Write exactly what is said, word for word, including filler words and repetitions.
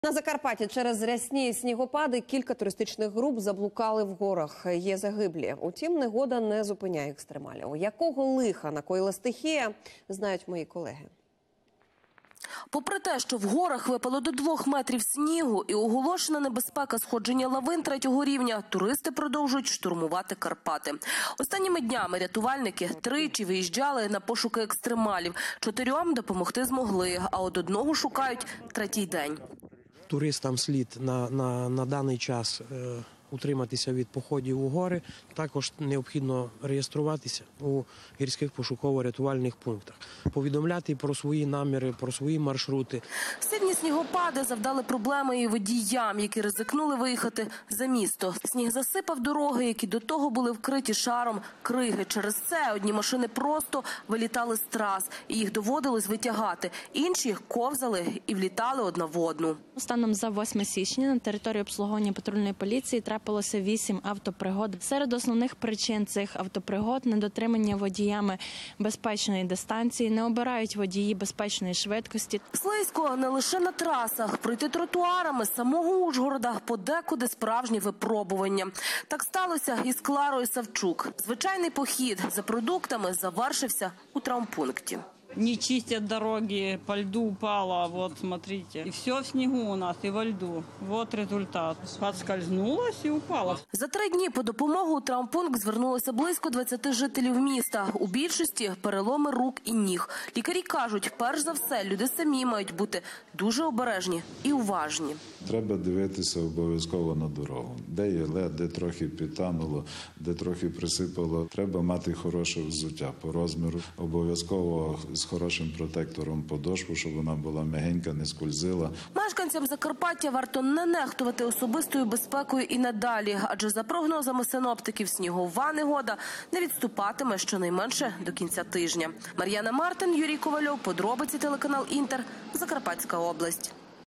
На Закарпатті через рясні снігопади кілька туристичних груп заблукали в горах. Є загиблі. Утім, негода не зупиняє екстремалів. Якого лиха накоїла стихія, знають мої колеги. Попри те, що в горах випало до двох метрів снігу і оголошена небезпека сходження лавин третього рівня, туристи продовжують штурмувати Карпати. Останніми днями рятувальники тричі виїжджали на пошуки екстремалів. Чотирьом допомогти змогли, а от одного шукають третій день. Туристам слід на, на, на даний час е, утриматися від походів у гори. Також необхідно реєструватися у гірських пошуково-рятувальних пунктах. Повідомляти про свої наміри, про свої маршрути. Сильні снігопади завдали проблеми і водіям, які ризикнули виїхати за місто. Сніг засипав дороги, які до того були вкриті шаром криги. Через це одні машини просто вилітали з трас, і їх доводилось витягати. Інші ковзали і влітали одна в одну. Станом за восьме січня на території обслуговування патрульної поліції трапилося вісім автопригод. Серед основних причин цих автопригод – недотримання водіями безпечної дистанції, не обирають водії безпечної швидкості. Слизько не лише на трасах. Пройти тротуарами з самого Ужгорода подекуди справжнє випробування. Так сталося і з Кларою Савчук. Звичайний похід за продуктами завершився у травмпункті. Не чистят дороги, по льду упало, вот смотрите. И все в снегу у нас, и во льду. Вот результат. Подскользнулась и упала. За три дні по допомогу у травмпункт звернулося близько двадцяти жителів міста. У більшості переломи рук і ніг. Лікарі кажуть, перш за все, люди самі мають бути дуже обережні і уважні. Треба дивитися обов'язково на дорогу. Де є лед, де трохи підтануло, де трохи присипало. Треба мати хороше взуття по розміру. Обов'язково з хорошим протектором подошву, щоб вона була м'ягенька, не скользила. Мешканцям Закарпаття варто не нехтувати особистою безпекою і надалі, адже за прогнозами синоптиків снігова негода не відступатиме щонайменше до кінця тижня. Мар'яна Мартин, Юрій Ковальов, подробиці телеканал Інтер, Закарпатська область.